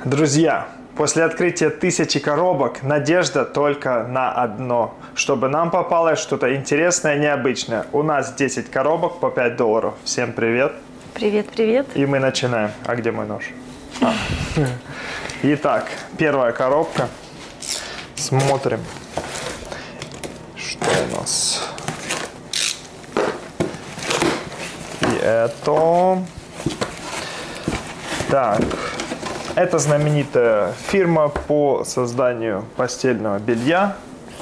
Друзья, после открытия 1000 коробок надежда только на одно. Чтобы нам попалось что-то интересное, необычное. У нас 10 коробок по $5. Всем привет. Привет, привет. И мы начинаем. А где мой нож? Итак, первая коробка. Смотрим, что у нас. И это... Так, это знаменитая фирма по созданию постельного белья.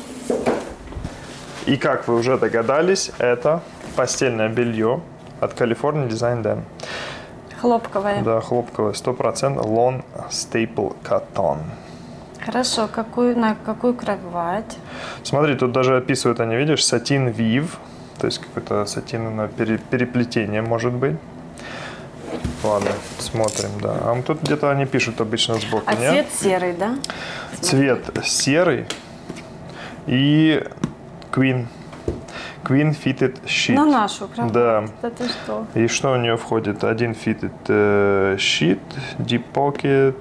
И как вы уже догадались, это постельное белье от California Design Den. Хлопковая. Да, хлопковая, 100% Long Staple Cotton. Хорошо, на какую кровать? Смотри, тут даже описывают они, видишь, сатин вив, то есть какое-то сатиновое переплетение может быть. Ладно, смотрим, да. А тут где-то они пишут обычно сбоку, а нет? цвет серый, да? Цвет серый и Queen Fitted Sheet. На нашу кровать. Да. Это что? И что у нее входит? Один Fitted Sheet, Deep Pocket.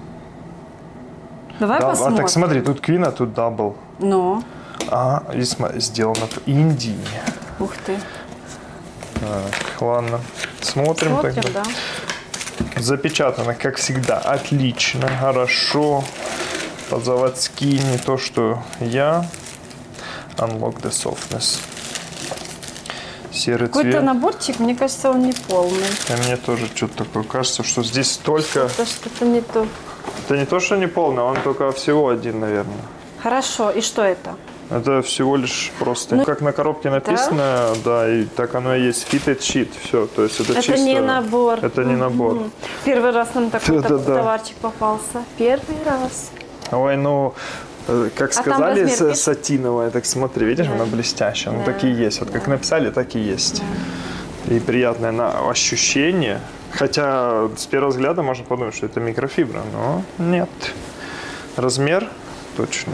Давай посмотрим. А так смотри, тут Queen, а тут Double. Ну? И сделано в Индии. Ух ты. Так, ладно. Смотрим тогда. Да. Запечатано, как всегда, отлично, хорошо. По-заводски, не то, что я. Unlock the softness. Серый Какой-то цвет. наборчик, мне кажется, он не полный. А мне тоже что-то такое кажется, что здесь только... Это что-то не то. Это не то, что не полный, он только всего один, наверное. Хорошо, и что это? Это всего лишь просто, как на коробке написано, да, и так оно и есть, fitted sheet, все, то есть это чисто... Это не набор. Это не набор. Первый раз нам такой Да. товарчик попался. Первый раз. Ой, ну, как там сказали, размер есть? сатиновая, так смотри, видишь, Да. она блестящая, ну Да. так и есть, вот как написали, так и есть. И приятное на ощущение, хотя с первого взгляда можно подумать, что это микрофибра, но нет. Размер точно.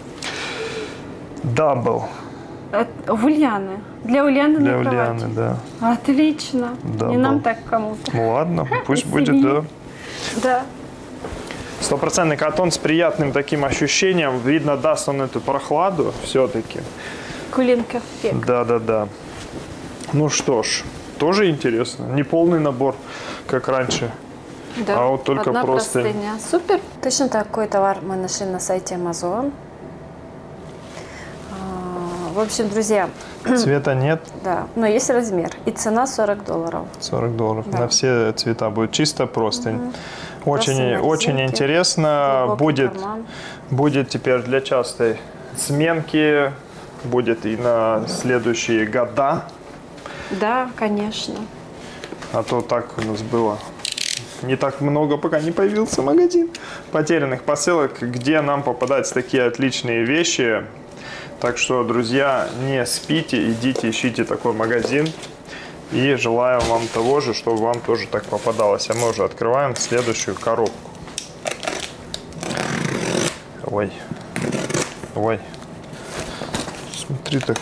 Дабл. У Ульяны. Для Ульяны Для на кровати. Ульяны, да. Отлично. Да, Не нам так кому-то. Ну ладно, пусть Спасибо. будет, да. Да. 100% катон с приятным таким ощущением. Видно, даст он эту прохладу все-таки. Кулинка эффект. Да. Ну что ж, тоже интересно. Не полный набор, как раньше. Да. А вот только одна просто... простыня. Супер. Точно такой товар мы нашли на сайте Amazon. В общем, друзья. Цвета нет. Да, но есть размер. И цена $40. $40. Да. На все цвета будет чисто простынь. Очень Просто интересно. глубокий карман. Будет теперь для частой сменки. Будет и на следующие года. Да, конечно. А то так у нас было не так много, пока не появился магазин потерянных посылок, где нам попадаются такие отличные вещи. Так что, друзья, не спите, идите, ищите такой магазин. И желаю вам того же, чтобы вам тоже так попадалось. А мы уже открываем следующую коробку. Ой. Смотри так.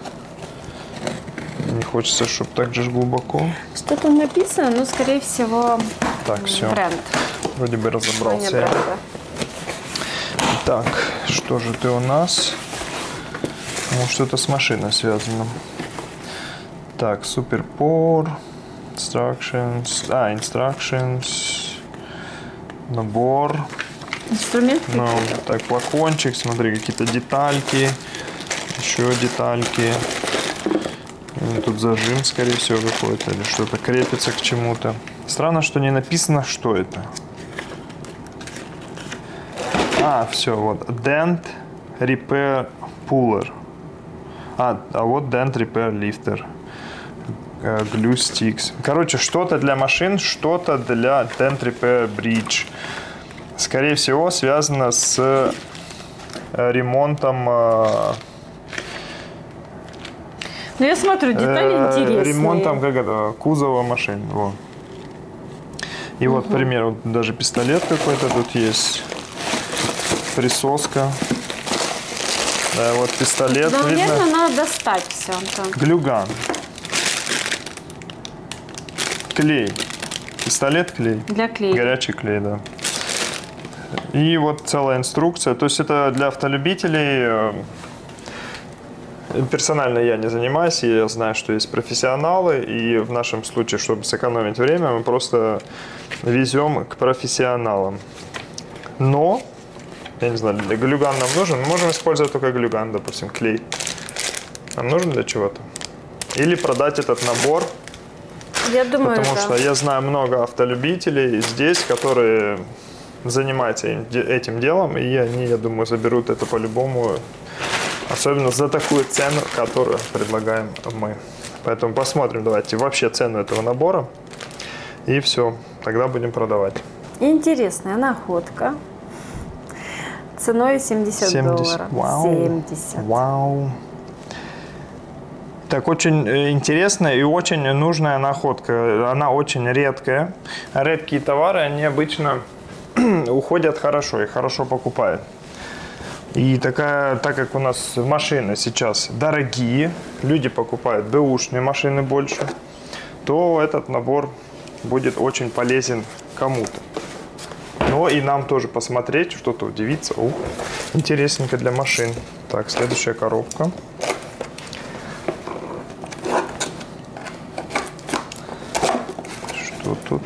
Не хочется, чтобы так же глубоко. Что там написано? Ну, скорее всего, Так, все. бренд. Вроде бы разобрался. Название бренда. Так, что же ты у нас? Может, это с машиной связано. Так, суперпор. Instructions. Instructions. Набор. Инструмент. Ну, так, флакончик. Смотри, какие-то детальки. Еще детальки. И тут зажим, скорее всего, какой-то. Или что-то крепится к чему-то. Странно, что не написано, что это. Все, вот. Dent Repair Puller. А вот Dent Repair Lifter. Glue Sticks. Короче, что-то для машин, что-то для Dent Repair Bridge. Скорее всего, связано с ремонтом... Ну, я смотрю, детали интересные. Ремонтом кузова машин. Вот. И вот, к примеру, вот даже пистолет какой-то тут есть. Присоска. Да, вот пистолет. Да, видно. наверное, надо достать все, Антон. Глюган. Клей. Пистолет клей. Для клея. Горячий клей, да. И вот целая инструкция. То есть это для автолюбителей. Персонально я не занимаюсь, я знаю, что есть профессионалы, и в нашем случае, чтобы сэкономить время, мы просто везем к профессионалам. Но, я не знаю, глюган нам нужен, мы можем использовать только глюган, допустим, клей. Нам нужен для чего-то? Или продать этот набор. Я думаю, потому да. что я знаю много автолюбителей здесь, которые занимаются этим делом, и они, я думаю, заберут это по-любому. Особенно за такую цену, которую предлагаем мы. Поэтому посмотрим, давайте, вообще цену этого набора. И все, тогда будем продавать. Интересная находка. Ценой $70. Вау. 70. Вау. Так, очень интересная и очень нужная находка. Она очень редкая. Редкие товары, они обычно уходят хорошо и хорошо покупают. И так как у нас машины сейчас дорогие, люди покупают бэушные машины больше, то этот набор будет очень полезен кому-то. Но и нам тоже посмотреть, что-то удивиться. Интересненько для машин. Так, следующая коробка. Что тут?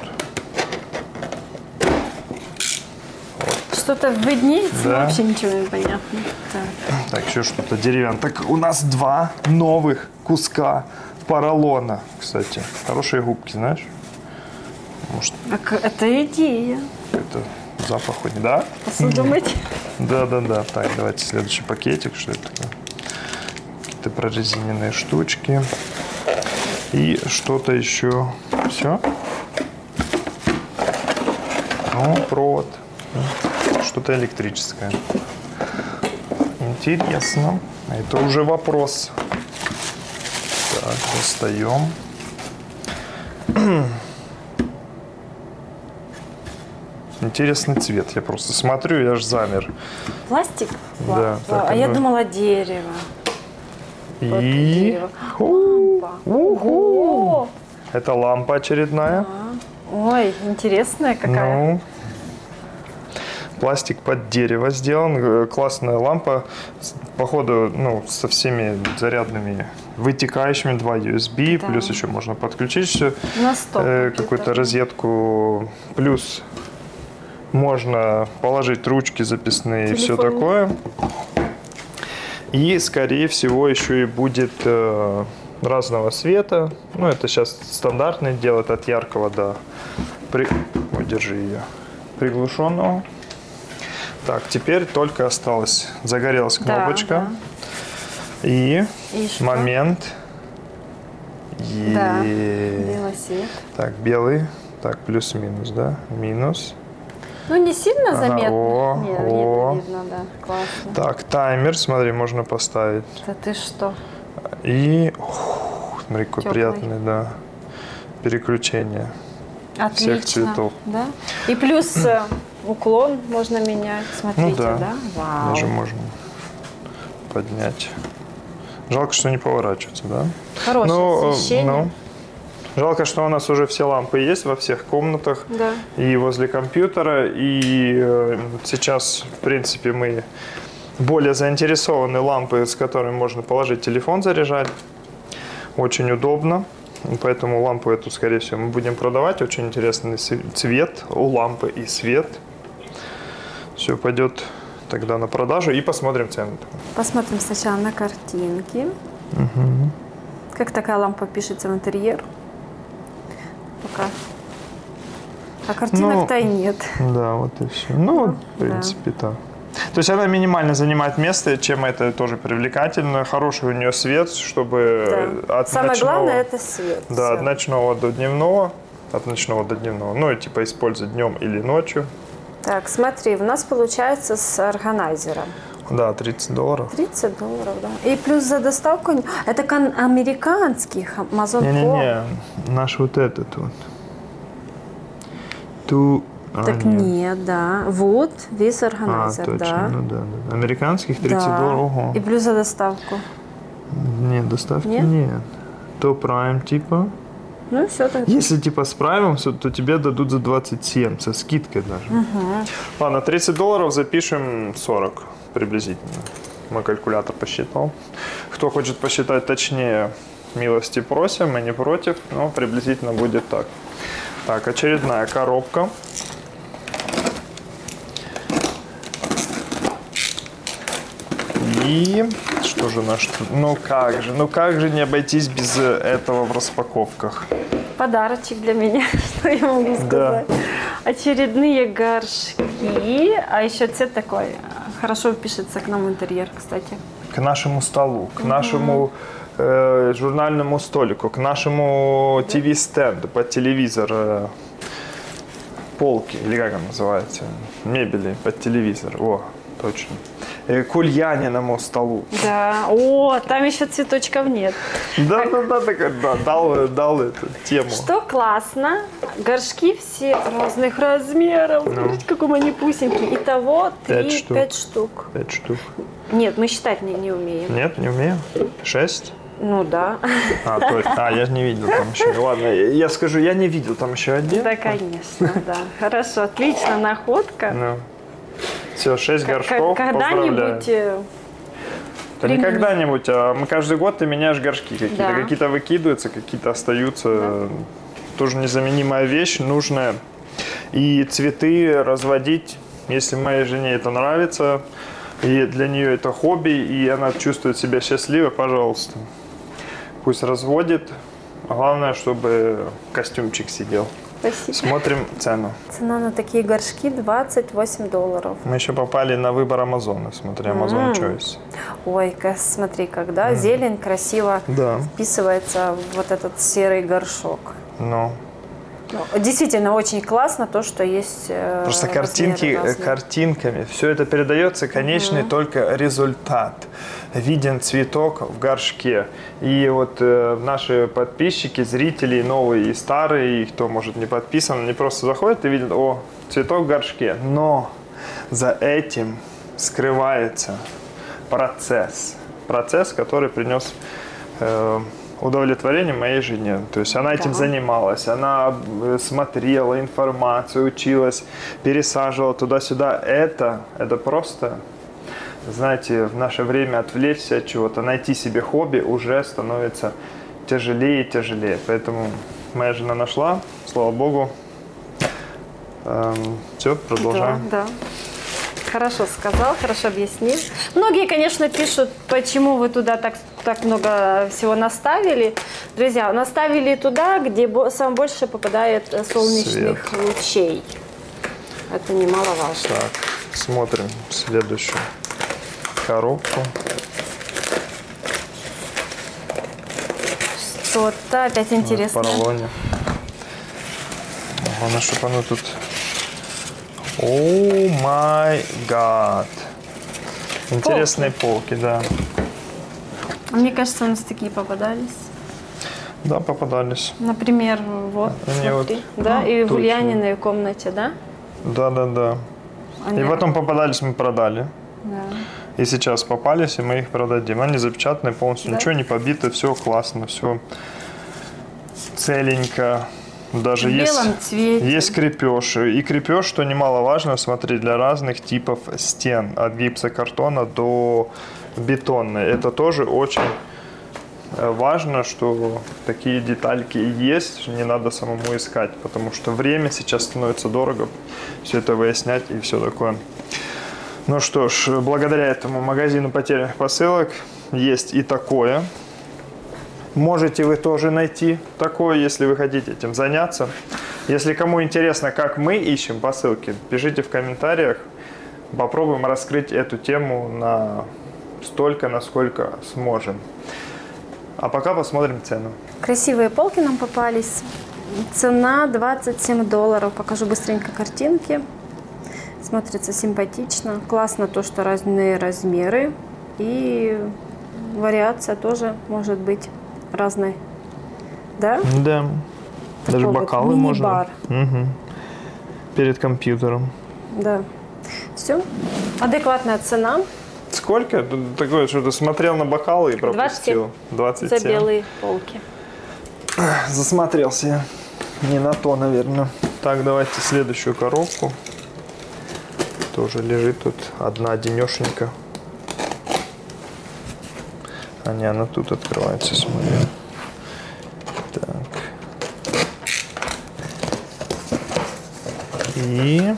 Что-то виднеется, Да. вообще ничего не понятно. Так. Так, еще что-то деревянное. Так, у нас 2 новых куска поролона. Кстати, хорошие губки, знаешь? Может, Это идея. это запах хоть, да? Посуду мыть. Да. Так, давайте следующий пакетик. Что это такое? Какие-то прорезиненные штучки. И что-то еще. Все? Ну, провод. Что-то электрическое. Интересно. Это уже вопрос. Так, достаем. Интересный цвет. Я просто смотрю, я аж замер. Пластик? Да, так А я оно. думала дерево. Вот И... дерево. Лампа. Ого! Это лампа очередная. Ой, интересная какая. Ну, пластик под дерево сделан. Классная лампа. Походу, ну, со всеми зарядными вытекающими, 2 USB. Да. Плюс еще можно подключить все. На стоп. Какую-то розетку. Плюс можно положить ручки записные и все Телефон. такое. И, скорее всего, еще и будет разного цвета. Ну, это сейчас стандартное делает от яркого до... Ой, держи ее. Приглушенного. Так, теперь только осталось. Загорелась кнопочка. Да. И что? момент. Да. Белый свет. Так, белый. Так, плюс-минус, да? Минус. Ну, не сильно заметно. О, Нет, о. видно, да. Классно. Так, таймер, смотри, можно поставить. Да ты что? И, смотри, какой Тёплый. приятный, да, переключение. Отлично. Всех цветов. Да? И плюс уклон можно менять. Смотрите, Ну да. да? Вау. Даже можно поднять. Жалко, что не поворачивается, да? Хорошее освещение. Жалко, что у нас уже все лампы есть во всех комнатах Да. и возле компьютера. И сейчас, в принципе, мы более заинтересованы лампы, с которыми можно положить телефон, заряжать. Очень удобно. Поэтому лампу эту, скорее всего, мы будем продавать. Очень интересный цвет у лампы и свет. Все пойдет тогда на продажу. И посмотрим цену. Посмотрим сначала на картинки. Угу. Как такая лампа пишется в интерьер. Пока. А картинок-то и нет. Да, вот и все. Ну, в принципе, да. То есть она минимально занимает место, чем это тоже привлекательно. Хороший у нее свет, чтобы от Самое ночного... главное это свет. Да, Всё. от ночного до дневного. От ночного до дневного. Ну, и типа использовать днем или ночью. Так, смотри, у нас получается с органайзером. Да, $30. $30, да. И плюс за доставку, это американский Amazon. Не-не-не, наш вот этот вот. Так нет, да. Вот весь органайзер, точно, да. ну да. Американских $30, ого. И плюс за доставку. Нет, доставки Нет? нет. То Prime типа. Ну, все тогда. Если типа справимся, то тебе дадут за 27, со скидкой даже. Ладно, $30 запишем 40 приблизительно. Мой калькулятор посчитал. Кто хочет посчитать точнее, милости просим, мы не против, но приблизительно будет так. Так, очередная коробка. И что же наш... Ну как же не обойтись без этого в распаковках? Подарочек для меня, что я могу сказать. Да. Очередные горшки, а еще цвет такой, хорошо впишется к нам в интерьер, кстати. К нашему столу, к нашему журнальному столику, к нашему ТВ-стенду под телевизор, полки, или как он называется, мебели под телевизор, о, точно. К Ульяниному столу. Да, о, там еще цветочков нет. Да, дал эту тему. Что классно, горшки все разных размеров. Смотрите, какой они пусенькие. Итого 5 штук. 5 штук. Нет, мы считать не умеем. Нет, не умею. 6? Ну да. Я же не видел там еще. Ладно, я скажу, я не видел там еще один. Да, конечно, да. Хорошо, отлично, находка. Ну. Все, 6 горшков, когда-нибудь... Да не когда-нибудь, а мы каждый год ты меняешь горшки какие-то. Да. Какие-то выкидываются, какие-то остаются. Да. Тоже незаменимая вещь, нужная. И цветы разводить, если моей жене это нравится, и для нее это хобби, и она чувствует себя счастливой, пожалуйста. Пусть разводит. Главное, чтобы костюмчик сидел. Спасибо. Смотрим цену. Цена на такие горшки $28. Мы еще попали на выбор Амазона. Смотри, Amazon Choice. Ой, смотри, когда зелень красиво вписывается в вот этот серый горшок. Ну. Действительно, очень классно то, что есть. Просто картинки картинками. Все это передается, конечный только результат. Виден цветок в горшке. И вот наши подписчики, зрители, новые и старые, и кто, может, не подписан, они просто заходят и видят, о, цветок в горшке. Но за этим скрывается процесс. Процесс, который принес удовлетворение моей жене. То есть она этим занималась, она смотрела информацию, училась, пересаживала туда-сюда. Это просто, знаете, в наше время отвлечься от чего-то, найти себе хобби уже становится тяжелее и тяжелее. Поэтому моя жена нашла, слава богу. Все, продолжаем. Да. Хорошо сказал, хорошо объяснил. Многие, конечно, пишут, почему вы туда так много всего наставили. Друзья, наставили туда, где самое больше попадает солнечных лучей. Это немаловажно. Так, смотрим следующую коробку. Что-то опять интересное. В поролоне. Главное, чтобы оно тут... О май гад. Интересные полки, да. Мне кажется, у нас такие попадались. Да, попадались. Например, вот, смотри. Вот... Да, и в Ульяниной комнате, да? Да. И потом попадались, мы продали. Да. И сейчас попались, и мы их продадим. Они запечатаны полностью, ничего не побито, все классно, все целенько. Даже в белом цвете. Есть крепеж. И крепеж, что немаловажно, смотри, для разных типов стен. От гипсокартона до бетонной. Это тоже очень важно, что такие детальки есть. Не надо самому искать, потому что время сейчас становится дорого. Все это выяснять и все такое. Ну что ж, благодаря этому магазину потерянных посылок есть и такое. Можете вы тоже найти такое, если вы хотите этим заняться. Если кому интересно, как мы ищем посылки, пишите в комментариях. Попробуем раскрыть эту тему столько, насколько сможем. А пока посмотрим цену. Красивые полки нам попались. Цена $27. Покажу быстренько картинки. Смотрится симпатично. Классно то, что разные размеры. И вариация тоже может быть разной. Да? Да. Даже Такой бокалы вот можно. Угу. Перед компьютером. Да. Все. Адекватная цена. Сколько? Такое, что ты смотрел на бокалы и пропустил? 27. За белые полки. Засмотрелся я. Не на то, наверное. Так, давайте следующую коробку. Тоже лежит тут одна денешенька. А не, она тут открывается, смотрю. Так. И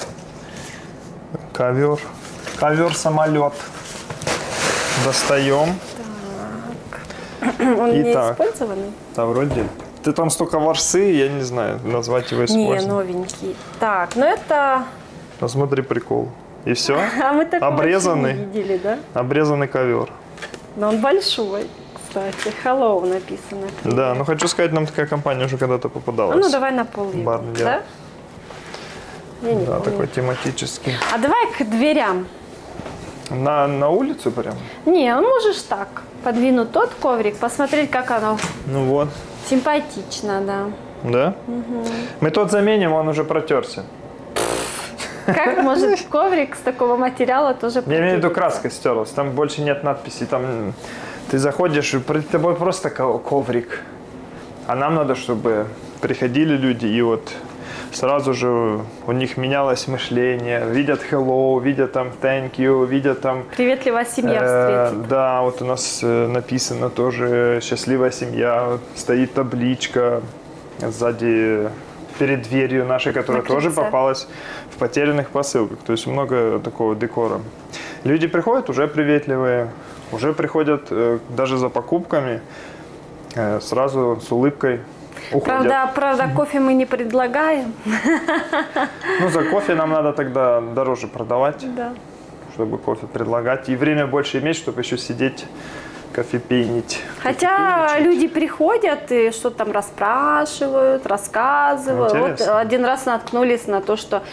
ковер. Ковер-самолет. Достаем. Так. Он не Итак. использованный? Да, вроде. Ты там столько ворсы, я не знаю, назвать его Не, использованным. новенький. Так, ну это... Посмотри прикол. И все? А мы такого Обрезанный. не видели, да? Обрезанный ковер. Но он большой, кстати. Hello написано. Да, ну хочу сказать, нам такая компания уже когда-то попадалась. А ну давай на пол его, Барнли. да? Я не Да, помню. такой тематический. А давай к дверям. На улицу прям? Не, ну можешь так. Подвинуть тот коврик, посмотреть, как оно Ну вот. симпатично, да. Да? Мы тот заменим, он уже протерся. Как может коврик с такого материала тоже Я имею в виду, протереться? краска стерлась. Там больше нет надписей. Там ты заходишь, и перед тобой просто коврик. А нам надо, чтобы приходили люди, и вот сразу же у них менялось мышление. Видят hello, видят там thank you, видят там... Приветливая семья встретит. Да, вот у нас написано тоже «Счастливая семья». Вот стоит табличка сзади, перед дверью нашей, которая На тоже крыльце. попалась в потерянных посылках. То есть много такого декора. Люди приходят уже приветливые, уже приходят даже за покупками, сразу с улыбкой уходят. Правда, кофе мы не предлагаем. Ну, за кофе нам надо тогда дороже продавать, Да. чтобы кофе предлагать. И время больше иметь, чтобы еще сидеть, кофепейнить. Хотя люди приходят и что-то там расспрашивают, рассказывают. Вот Интересно. один раз наткнулись на то, что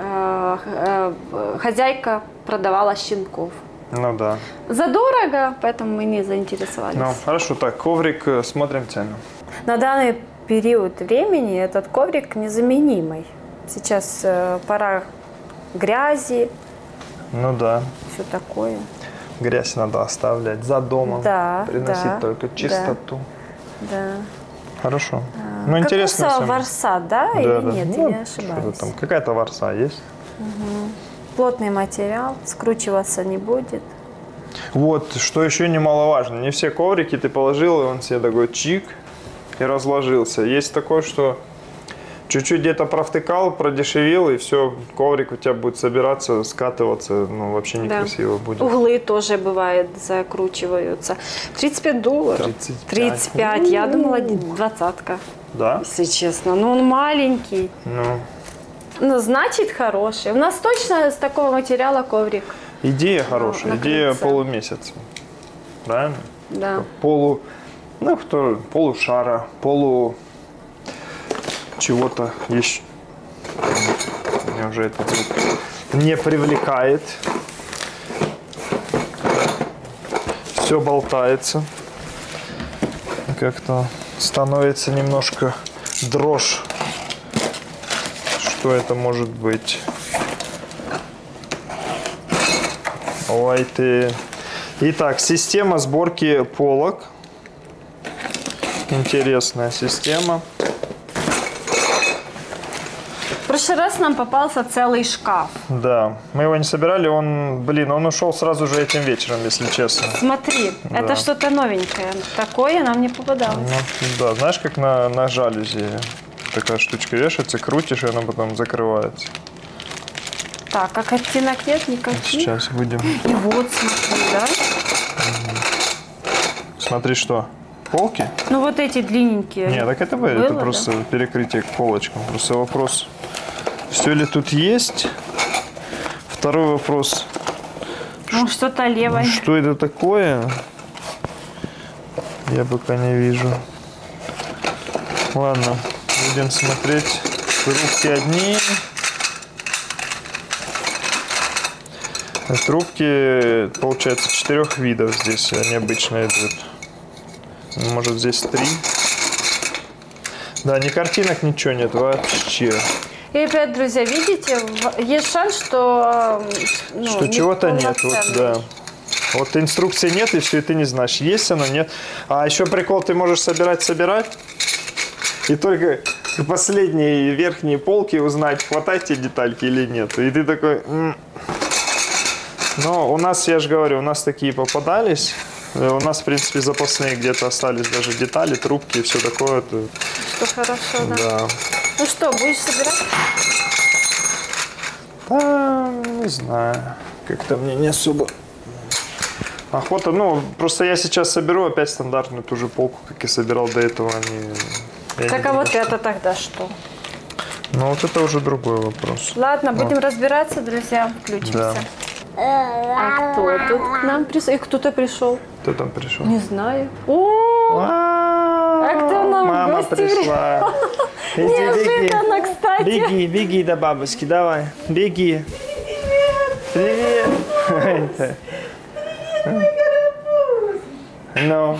хозяйка продавала щенков. Ну да. Задорого, поэтому мы не заинтересовались. Ну, хорошо, так, коврик, смотрим цену. На данный период времени этот коврик незаменимый. Сейчас пора грязи, Ну да. все такое. Грязь надо оставлять за домом. Да, Приносить да, только чистоту. Да. Хорошо. Ну, интересно. Кокосовая всё. ворса, да, или Да, да. нет? Ну, Или я что-то ошибаюсь? там, какая-то ворса есть. Плотный материал, скручиваться не будет. Вот, что еще немаловажно. Не все коврики ты положил, и он себе такой чик и разложился. Есть такое, что чуть-чуть где-то провтыкал, продешевил, и все, коврик у тебя будет собираться, скатываться, ну, вообще некрасиво будет. Углы тоже, бывает, закручиваются. $35. 35. Я думала, 20-ка, Да? если честно. Но он маленький. Ну, Ну, значит, хороший. У нас точно с такого материала коврик. идея хорошая, на идея крыльце. полумесяца. Правильно? Да. Полушара, чего-то еще. Меня уже этот звук не привлекает. Все болтается. Как-то становится немножко дрожь. Что это может быть? Ой ты. Итак, система сборки полок. Интересная система. В прошлый раз нам попался целый шкаф. Да, мы его не собирали, он ушел сразу же этим вечером, если честно. Смотри, это что-то новенькое. Такое нам не попадалось. Ну, да, знаешь, как на жалюзи такая штучка вешается, крутишь, и она потом закрывается. Так, а картинок нет никаких? Сейчас будем. И вот, смотри, да? Смотри, что? Полки? Ну, вот эти длинненькие. Нет, так это Было, это просто перекрытие к полочкам. Просто вопрос, все ли тут есть? Второй вопрос, Ну, что-то левое. что это такое? Я пока не вижу. Ладно, будем смотреть. Трубки одни. Трубки, получается, 4 видов здесь. Они обычно идут. Может, здесь 3. Да, ни картинок, ничего нет вообще. И опять, друзья, видите, есть шанс, что... ну, Что не чего-то нет. Вот, полноценный. да. Вот инструкции нет, и все, и ты не знаешь, есть оно, нет. А еще прикол, ты можешь собирать. И только последние верхние полки узнать, хватает тебе детальки или нет. И ты такой... Но у нас, я же говорю, у нас такие попадались. У нас, в принципе, запасные где-то остались даже детали, трубки и все такое. Что хорошо, да. Да. Ну что, будешь собирать? Да, не знаю. Как-то мне не особо охота. Ну, просто я сейчас соберу опять стандартную ту же полку, как и собирал до этого. Так, а вот это тогда что? Ну, вот это уже другой вопрос. Ладно, будем разбираться, друзья. Включимся. Да. А кто тут к нам пришел? И кто-то пришел? Кто там пришел? Не знаю. А кто нам в Мама гости пришла. Иди, Неожиданно, кстати. беги, беги до бабушки, давай, беги. Привет. Привет. Ну.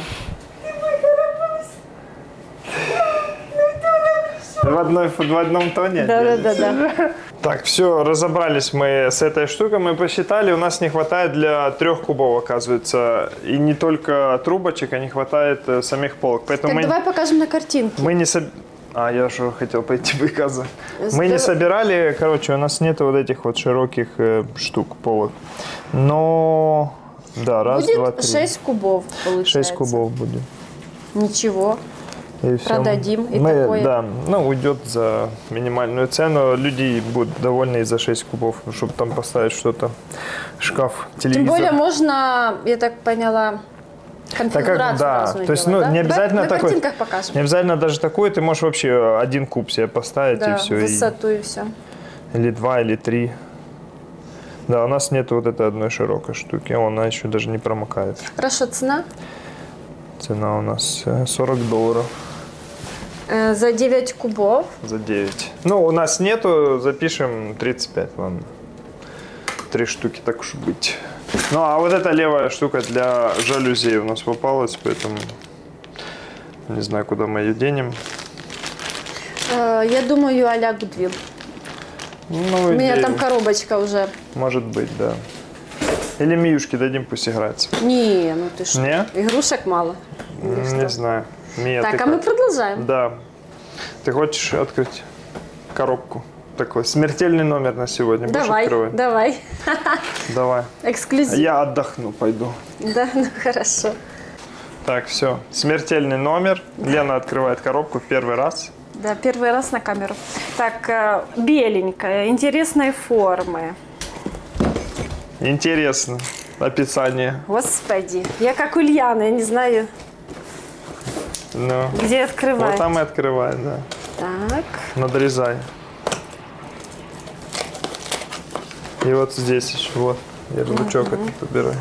В одном тоне? Да. Так, все, разобрались мы с этой штукой, мы посчитали, у нас не хватает для 3 кубов, оказывается, и не только трубочек, а не хватает самих полок. Поэтому Так, давай покажем на картинке. мы не я же хотел пойти показать. Мы не собирали, короче, у нас нет вот этих вот широких штук, полок. Но, да, раз, будет два, три. 6 кубов, получается. 6 кубов будет. Ничего. И всё. Продадим, и такое. Да, ну, уйдет за минимальную цену. Люди будут довольны и за 6 кубов, чтобы там поставить что-то, шкаф, телевизор. Тем более можно, я так поняла, конфигурацию да, разную то есть, делать, ну, да? не обязательно на такой. картинках покажем. Не обязательно даже такой, ты можешь вообще один куб себе поставить, Да, и все. высоту и все. Или 2, или 3. Да, у нас нет вот этой одной широкой штуки, она еще даже не промокает. Хорошо, цена? Цена у нас $40. За 9 кубов. За 9. Ну, у нас нету, запишем 35, ладно. 3 штуки, так уж быть. Ну, а вот эта левая штука для жалюзей у нас попалась, поэтому не знаю, куда мы ее денем. Я думаю, а-ля Goodwill. Ну, У меня идея. там коробочка уже. Может быть, да. Или Миюшке дадим, пусть играется. Не, ну ты что? Не? Игрушек мало. Не знаю. Мия, Так, ты а мы как? продолжаем. Да. Ты хочешь открыть коробку? Такой смертельный номер на сегодня. Будешь Давай, открывать? давай. Давай. Эксклюзив. Я отдохну, пойду. Да, ну хорошо. Так, все. Смертельный номер. Лена открывает коробку в первый раз. Да, первый раз на камеру. Так, беленькая, интересной формы. Интересно. Описание. Господи, я как Ульяна, я не знаю, Ну. где открывать. Вот там и открывай, да. Так, Надрезай. И вот здесь еще, вот. Ярлычок этот убирай.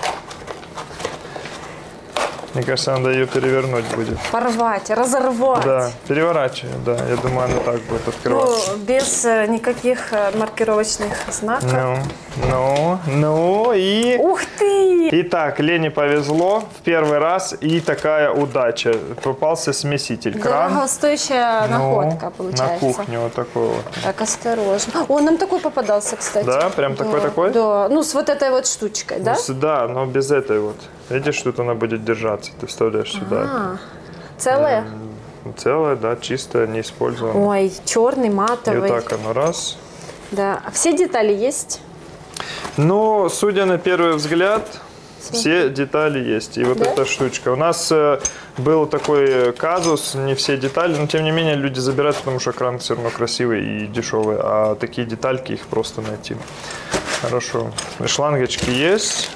Мне кажется, надо ее перевернуть будет. порвать, разорвать. Да, переворачивай, да. Я думаю, она так будет открываться. Ну, без никаких маркировочных знаков. Ну, и... Ух ты! Итак, Лене повезло в первый раз, и такая удача. Попался смеситель. Кран. Дорогостоящая находка, На получается. кухню вот такой вот. Так, осторожно. О, нам такой попадался, кстати. Да? Прям такой-такой? Да, ну с вот этой вот штучкой, да? Да, но без этой вот. Видишь, тут она будет держаться. Ты вставляешь сюда. А, целая? Целая, да, чистая, не использованная. Ой, черный, И матовый. вот так оно раз. Да. А все детали есть? Ну, судя на первый взгляд, все детали есть. И вот Да? эта штучка. У нас был такой казус, не все детали, но тем не менее люди забирают, потому что кран все равно красивый и дешевый. А такие детальки, их просто найти. Хорошо. Шлангочки есть.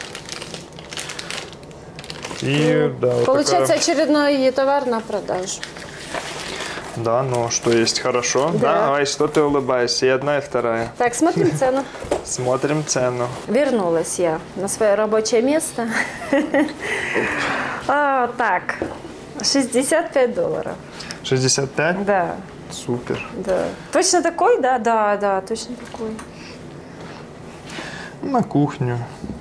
И, да, вот Получается, такая... очередной товар на продажу. Да, но что есть хорошо. Да. Давай, что ты улыбаешься? И одна, и вторая. Так, смотрим цену. Смотрим цену. Вернулась я на свое рабочее место. Так, $65. 65? Да, Супер. да. Точно такой, да? Да, точно такой. На кухню.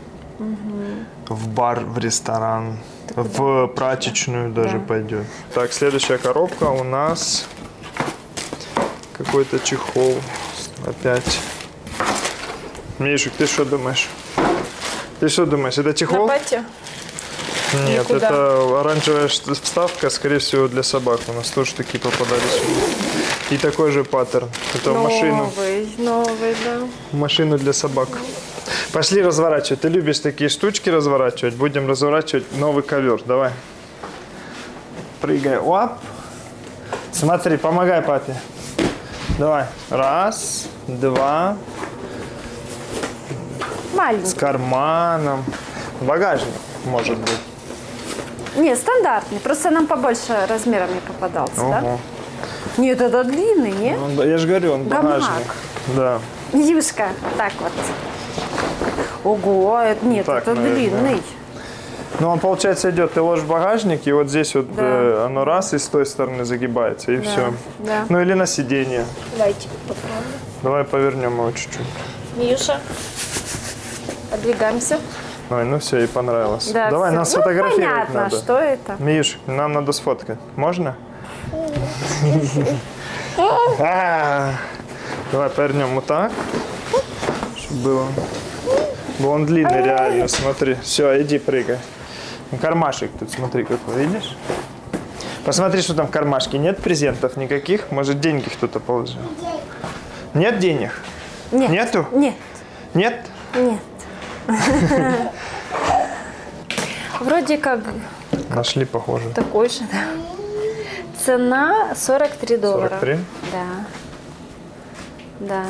В бар, в ресторан. В прачечную даже пойдет. Так, следующая коробка у нас какой-то чехол. Опять. Мишек, ты что думаешь? Ты что думаешь, это чехол? На патио? Нет, Никуда. это оранжевая вставка, скорее всего, для собак. У нас тоже такие попадались. И такой же паттерн. Это в машину. Новый, да. Машину для собак. Пошли разворачивать. Ты любишь такие штучки разворачивать? Будем разворачивать новый ковер. Давай. Прыгай. Оп. Смотри, помогай папе. Давай. Раз, два. С Маленький. карманом. Багажник, может быть. Не, стандартный. Просто нам побольше размером не попадался, да? Ого. Нет, это длинный, не? Ну, я же говорю, он Гамак. багажник. Да. Юшка. Так вот. Ого, это, нет, Так, это наверное. длинный. Ну, он, получается, идет, ты ложишь в багажник, и вот здесь вот Да. оно раз, и с той стороны загибается, и все. Да. Ну, или на сиденье. Давайте попробуем. Давай повернем его чуть-чуть. Миша, подвигаемся. Ой, ну все, ей понравилось. Да, Давай, всё. нас сфотографировать понятно, надо. что это. Миш, нам надо сфоткать. Можно? Давай повернем вот так, чтобы было. Он длинный реально, смотри. Все, иди прыгай. Кармашек тут, смотри, какой, видишь? Посмотри, что там в кармашке. Нет презентов никаких? Может, деньги кто-то положил? Нет денег? Нет. Нету? Нет. Нет? Нет. Вроде как Нашли, похоже. такой же, да. Цена $43. 43? Да. Да.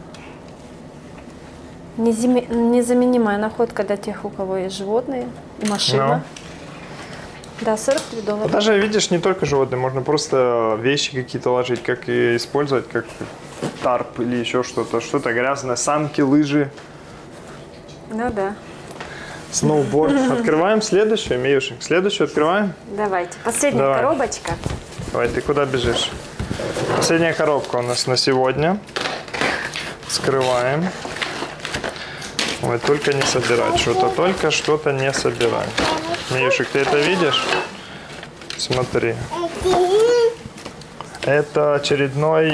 Незаменимая находка для тех, у кого есть животные и машина. Да, $43. Даже, видишь, не только животные, можно просто вещи какие-то ложить, как и использовать, как тарп или еще что-то, что-то грязное, санки, лыжи, Ну да. сноуборд. Открываем следующую, Миюшек. Следующую открываем. Давайте. Последняя Давай. коробочка. Давай, ты куда бежишь? Последняя коробка у нас на сегодня. Скрываем. Ой, только не собирать что-то, только что-то не собирать. Миюшек, ты это видишь? Смотри. Это очередной,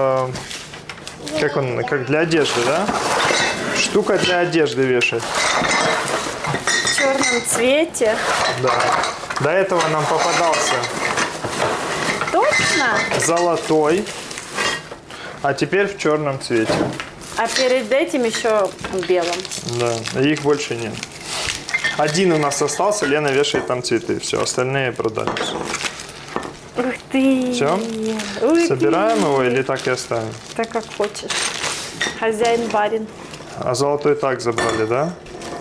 как для одежды, да? Штука для одежды вешать. В черном цвете. Да. До этого нам попадался Точно? золотой, а теперь в черном цвете. А перед этим еще в белом. Да, и их больше нет. Один у нас остался, Лена вешает там цветы, все, остальные продались. Ух ты! Всё? Ух Собираем ты. его или так и оставим? Так как хочешь. Хозяин, барин. А золотой так забрали, да?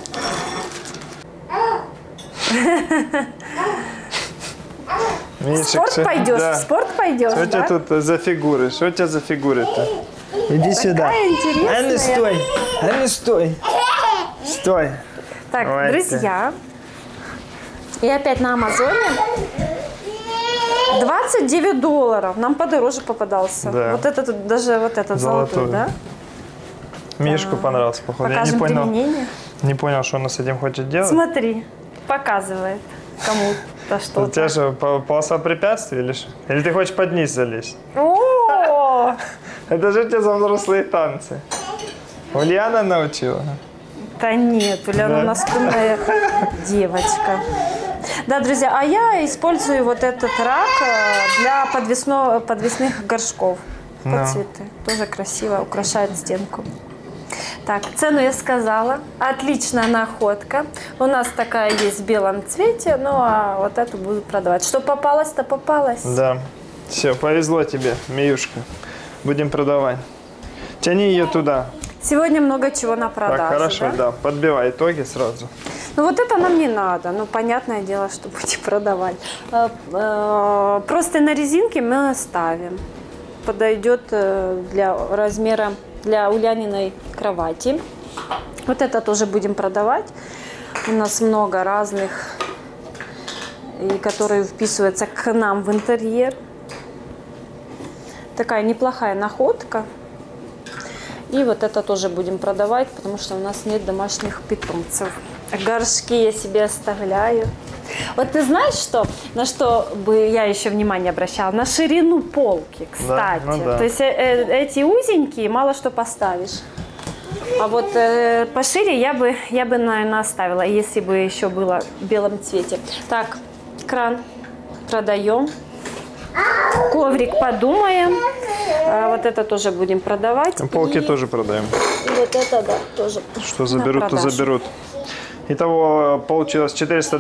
В спорт пойдешь? Да. В спорт пойдешь, Что у тебя да? тут за фигуры? Что у тебя за фигуры-то? Иди сюда. интересная. А ну стой. А ну стой. Стой. Так, Давай, друзья. И опять на Амазоне. $29. Нам подороже попадался. Да. Вот этот, даже вот этот золотой, Золотой. да? Мишку понравился, походу. Я Покажем не понял, применение. не понял, что она с этим хочет делать. Смотри, показывает кому-то У что-то. тебя же полоса препятствий или что? Или ты хочешь под низ залезть? О! Это же у тебя за взрослые танцы. Ульяна научила. Да нет, Ульяна Да? у нас умная девочка. Да, друзья, а я использую вот этот рак для подвесных горшков под Да. цветы. Тоже красиво украшает стенку. Так, цену я сказала. Отличная находка. У нас такая есть в белом цвете, ну а вот эту буду продавать. Что попалось, то попалось. Да. Все, повезло тебе, Миюшка. Будем продавать. Тяни ее туда. Сегодня много чего на продажу. Так, хорошо, да? да. Подбивай итоги сразу. Ну вот это нам не надо. Ну, понятное дело, что будем продавать. Просто на резинке мы ставим. Подойдет для размера, для Уляниной кровати. Вот это тоже будем продавать. У нас много разных, и которые вписываются к нам в интерьер. Такая неплохая находка. И вот это тоже будем продавать, потому что у нас нет домашних питомцев. Горшки я себе оставляю. Вот ты знаешь, что, на что бы я еще внимание обращала? На ширину полки, кстати. ну да. То есть эти узенькие мало что поставишь. А вот пошире я бы, наверное, оставила, если бы еще было в белом цвете. Так, кран продаем. Коврик подумаем. Вот это тоже будем продавать. Полки тоже продаем. И вот это, да, тоже. Что заберут, то заберут. Итого получилось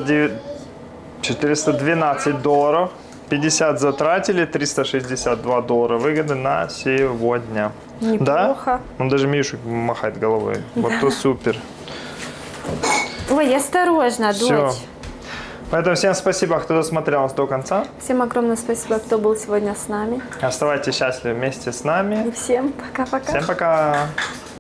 $412. 50 затратили, $362 выгоды на сегодня. Неплохо. Да? Он даже Миша махает головой. Вот то супер. Ой, осторожно, Все. дочь. Поэтому всем спасибо, кто досмотрел нас до конца. Всем огромное спасибо, кто был сегодня с нами. Оставайтесь счастливы вместе с нами. И всем пока-пока. Всем пока.